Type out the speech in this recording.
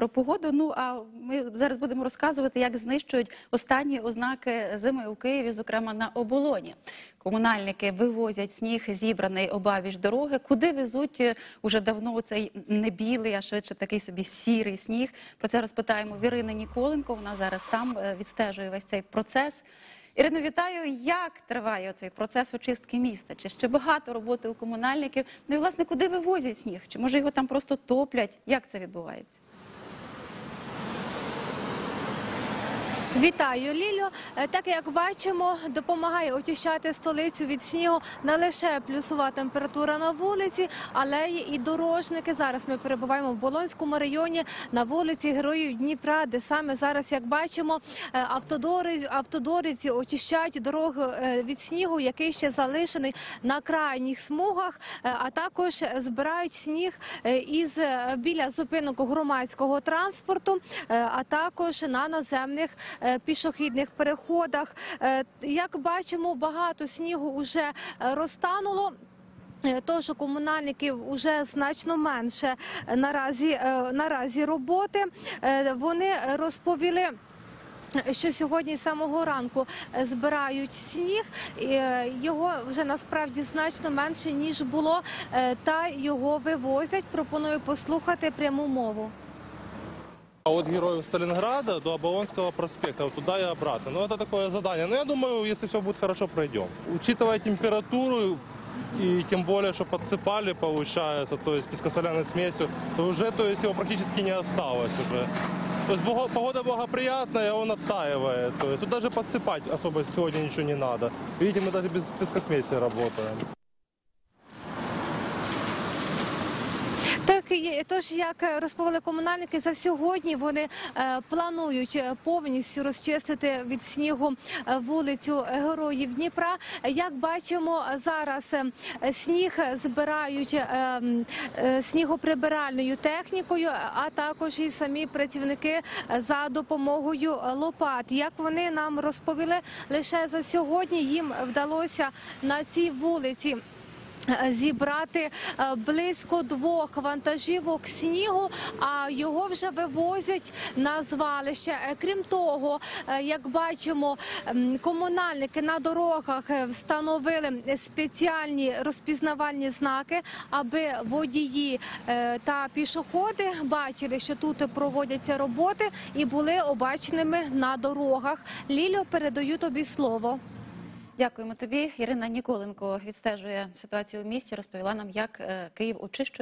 про погоду. Ну, а ми зараз будемо розказувати, як знищують останні ознаки зими у Києві, зокрема на Оболоні. Комунальники вивозять сніг, зібраний обабіч дороги. Куди везуть уже давно цей не білий, а швидше такий собі сірий сніг? Про це розпитаємо в Ірини Ніколенко. Вона зараз там відстежує весь цей процес. Ірино, вітаю. Як триває цей процес очистки міста? Чи ще багато роботи у комунальників? Ну і, власне, куди вивозять сніг? Чи, може, його там просто топлять? Як це відбувається? Вітаю, Лілю. Так, як бачимо, допомагає очищати столицю від снігу не лише плюсова температура на вулиці, але і дорожники. Зараз ми перебуваємо в Болонському районі на вулиці Героїв Дніпра, де саме зараз, як бачимо, автодорівці очищають дорогу від снігу, який ще залишений на крайніх смугах, а також збирають сніг біля зупинок громадського транспорту, а також на наземних пішохідних переходах. Як бачимо, багато снігу вже розтануло. Тож у комунальників вже значно менше наразі роботи. Вони розповіли, що сьогодні з самого ранку збирають сніг, його вже насправді значно менше, ніж було, та його вивозять. Пропоную послухати пряму мову. От Героев Сталинграда до Оболонского проспекта, вот туда и обратно. Ну, это такое задание. Но я думаю, если все будет хорошо, пройдем. Учитывая температуру и тем более, что подсыпали, получается, то есть пескосоляной смесью, то уже, его практически не осталось уже. То есть погода благоприятная, он оттаивает. То есть тут даже подсыпать особо сегодня ничего не надо. Видите, мы даже без пескосмеси работаем. Тож, як розповіли комунальники, за сьогодні вони планують повністю розчистити від снігу вулицю Героїв Дніпра. Як бачимо, зараз сніг збирають снігоприбиральною технікою, а також і самі працівники за допомогою лопат. Як вони нам розповіли, лише за сьогодні їм вдалося на цій вулиці зібрати близько 2 вантажівок снігу, а його вже вивозять на звалище. Крім того, як бачимо, комунальники на дорогах встановили спеціальні розпізнавальні знаки, аби водії та пішоходи бачили, що тут проводяться роботи, і були обаченими на дорогах. Лілю, передаю тобі слово. Дякуємо тобі. Ірина Ніколенко відстежує ситуацію у місті, розповіла нам, як Київ очищує